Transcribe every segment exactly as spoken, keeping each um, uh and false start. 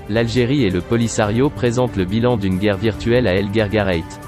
L'Algérie et le Polisario présentent le bilan d'une guerre virtuelle à El Guerguerat.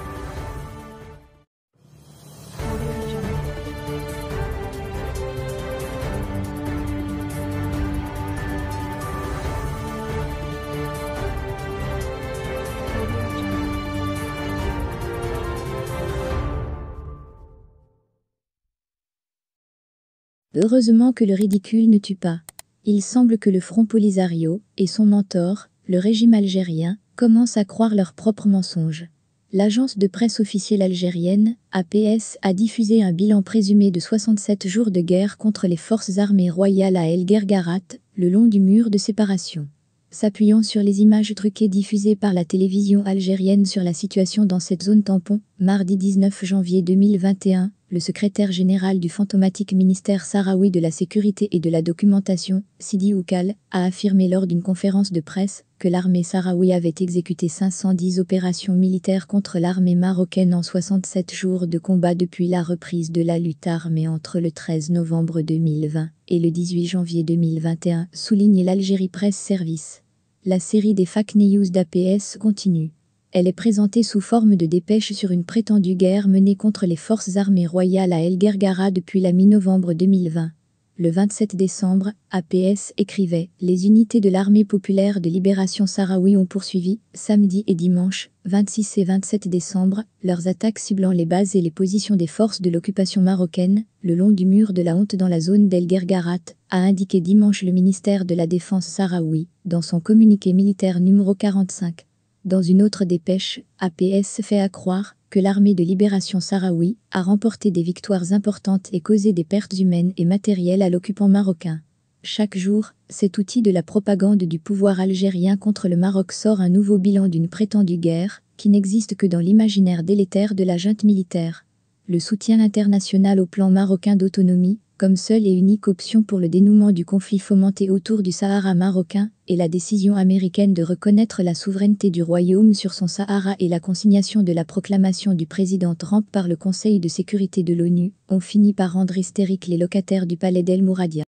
Heureusement que le ridicule ne tue pas. Il semble que le Front Polisario, et son mentor, le régime algérien, commencent à croire leurs propres mensonges. L'agence de presse officielle algérienne, A P S, a diffusé un bilan présumé de soixante-sept jours de guerre contre les forces armées royales à El Guerguerat, le long du mur de séparation. S'appuyant sur les images truquées diffusées par la télévision algérienne sur la situation dans cette zone tampon, mardi dix-neuf janvier deux mille vingt et un, le secrétaire général du fantomatique ministère sahraoui de la Sécurité et de la Documentation, Sidi Oukal, a affirmé lors d'une conférence de presse que l'armée sahraoui avait exécuté cinq cent dix opérations militaires contre l'armée marocaine en soixante-sept jours de combat depuis la reprise de la lutte armée entre le treize novembre deux mille vingt et le dix-huit janvier deux mille vingt et un, souligne l'Algérie Presse Service. La série des fake news d'A P S continue. Elle est présentée sous forme de dépêche sur une prétendue guerre menée contre les forces armées royales à El Guerguerat depuis la mi-novembre deux mille vingt. Le vingt-sept décembre, A P S écrivait « Les unités de l'armée populaire de libération sahraoui ont poursuivi, samedi et dimanche, vingt-six et vingt-sept décembre, leurs attaques ciblant les bases et les positions des forces de l'occupation marocaine, le long du mur de la honte dans la zone d'El Guerguerat », a indiqué dimanche le ministère de la Défense sahraoui, dans son communiqué militaire numéro quarante-cinq. Dans une autre dépêche, A P S fait accroire que l'armée de libération sahraoui a remporté des victoires importantes et causé des pertes humaines et matérielles à l'occupant marocain. Chaque jour, cet outil de la propagande du pouvoir algérien contre le Maroc sort un nouveau bilan d'une prétendue guerre, qui n'existe que dans l'imaginaire délétère de la junte militaire. Le soutien international au plan marocain d'autonomie, comme seule et unique option pour le dénouement du conflit fomenté autour du Sahara marocain, et la décision américaine de reconnaître la souveraineté du royaume sur son Sahara et la consignation de la proclamation du président Trump par le Conseil de sécurité de l'ONU, ont fini par rendre hystériques les locataires du palais d'El Mouradia.